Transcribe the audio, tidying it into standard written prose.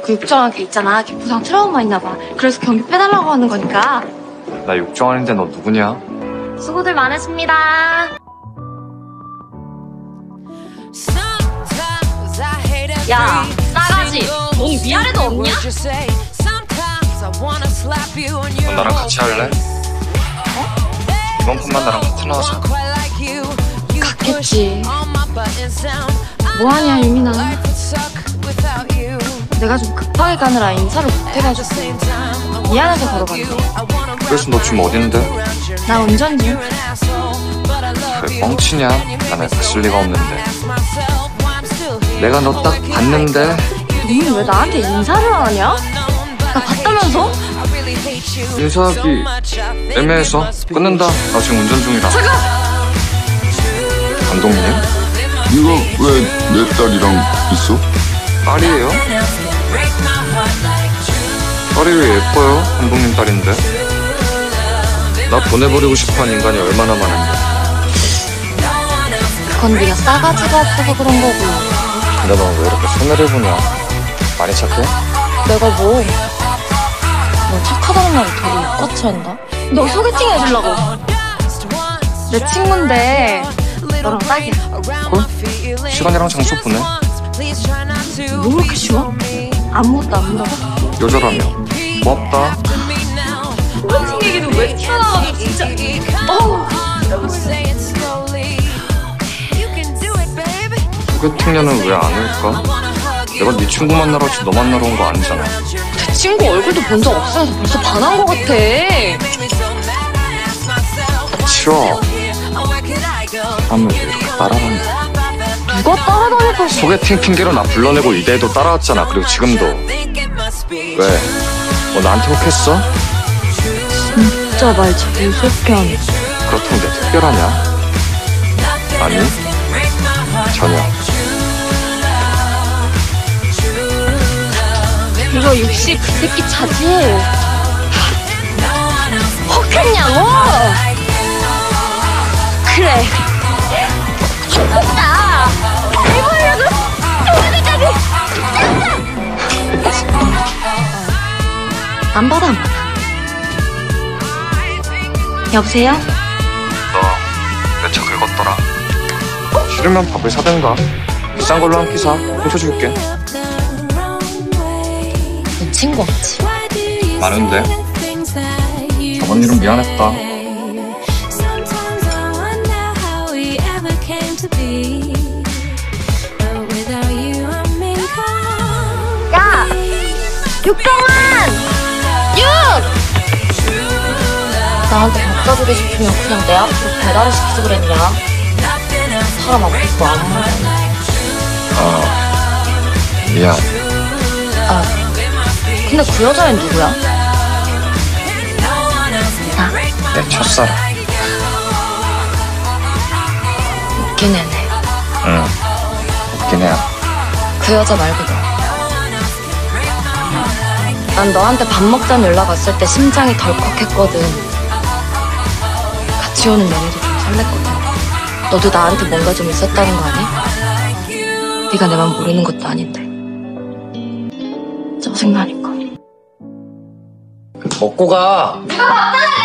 그 육정한 게 있잖아. 걔 부상 트라우마 있나 봐. 그래서 경비 빼달라고 하는 거니까. 나 육정한인데 너 누구냐? 수고들 많으십니다. 야, 싸가지. 넌 위아래도 없냐? 너 나랑 같이 할래? 이번 판만 나랑 파트너 하자. 갔겠지. 뭐하냐, 유민아. 내가 좀 급하게 가느라 인사를 못해가지고 미안해서 걸어갔는데. 그래서 너 지금 어딘데? 나 운전 중. 왜 뻥치냐? 나는 갔을 리가 없는데. 내가 너 딱 봤는데. 너는 왜 나한테 인사를 안 하냐? 나 봤다면서? 인사하기 애매해서 끊는다. 나 지금 운전 중이라. 잠깐! 감독님? 네가 왜 내 딸이랑 있어? 딸이에요? 딸이 왜 예뻐요? 감독님 딸인데. 나 보내버리고 싶어하는 인간이 얼마나 많은데. 그건 네가 싸가지가 없어서 그런 거고. 근데 넌 왜 이렇게 손해를 보냐? 많이 착해? 내가 뭐? 너 착하다는 말을 되게 욕같이 한다. 너 소개팅 해주려고. 내 친구인데 너랑 딱이야. 콜? 시간이랑 장소 보내. 뭐 그렇게 쉬워? 아무것도 안 물어봐. 여자라며. 고맙다. 소개팅 얘기도 왜 튀어나와도 진짜. 어우. 소개팅녀는 왜 안 올까? 내가 네 친구 만나러 왔지 너 만나러 온 거 아니잖아. 내 친구 얼굴도 본 적 없어서 벌써 반한 거 같아. 치워. 사람을 왜 이렇게 따라다니. 누가 따라다니고. 소개팅 핑계로 나 불러내고 이대에도 따라왔잖아. 그리고 지금도. 왜? 뭐 나한테 혹했어? 진짜 말 제일 속견. 그렇다면 내 특별하냐? 아니 전혀. 이거 60 그 새끼 차지? 혹했냐고? 그래. 혹했다. 해보려고 오늘까지. 안 받아, 안 받아. 여보세요? 너 내 차 긁었더라. 싫으면 밥을 사든가. 비싼 걸로 한 끼 사. 훔쳐줄게. 너 친구 없지? 많은데. 저번 일은 미안했다. 야! 육정한! 육! 나한테 밥 사주고 싶으면 그냥 내 앞으로 배달을 시키지 그랬냐? 사람 앞에서 안 먹어. 미안. 근데 그 여자애는 누구야? 나? 내 첫사랑. 웃긴 애네. 응. 웃긴 해야. 그 여자 말고도. 난 너한테 밥 먹자는 연락 왔을 때 심장이 덜컥했거든. 같이 오는 연애도 좀 설렜거든. 너도 나한테 뭔가 좀 있었다는 거 아니? 네가 내 맘 모르는 것도 아닌데. 짜증나니까. 먹고 가. 네가 밥다